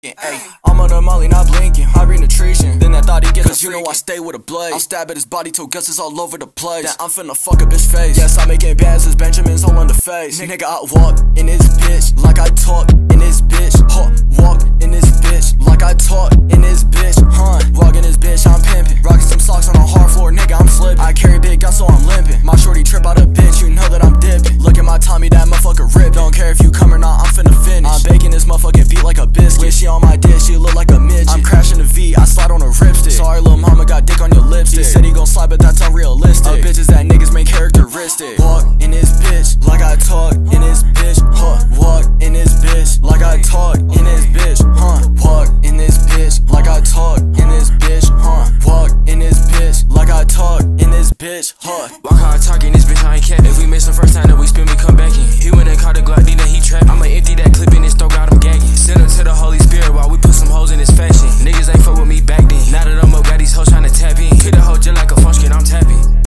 Ay, I'm on the molly, not blinking. I bring nutrition. Then that thought he get cause you know I stay with a blade. I'll stab at his body till guts is all over the place. Then I'm finna fuck a bitch face. Yes, I'm making bands as Benjamin's all on the face. Nigga, I walk in this bitch like I talk in this bitch. Huh, walk in this bitch like I talk in this bitch. Huh, walk in this bitch, I'm pimping. Rocking some socks on a hard floor, nigga, I'm slipping. I carry big guns, so I'm limping. My shorty trip out a bitch, you know that I'm dipping. Look at my Tommy, that motherfucker rip. Don't care if you come or not, I'm finna finish. I'm baking this motherfucking beat like a biscuit. She on my dick, she look like a midget. I'm crashing the V, I slide on a ripstick. Sorry, little mama, got dick on your lipstick. He said he gon' slide, but that's unrealistic. Bitches that niggas main characteristic. Walk in this bitch like I talk in this bitch. Huh, walk in this bitch like I talk in this bitch. Huh, walk in this bitch like I talk in this bitch. Huh, walk in this bitch like I talk in this bitch. Huh, walk how I talk in this bitch, I ain't capping. If we miss the first time that we spin, we come back in. He went and caught the Glock, then he trapped. I'ma empty that clip in his throat, got him gagging. Send him to the Holy Spirit while we